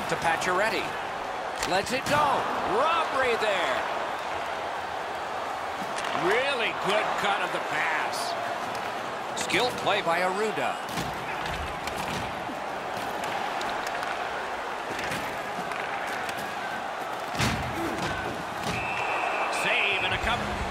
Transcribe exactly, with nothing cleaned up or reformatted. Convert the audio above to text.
to Pacioretty. Lets it go. Robbery there. Really good cut of the pass. Skilled play by Arruda. Save and a cover.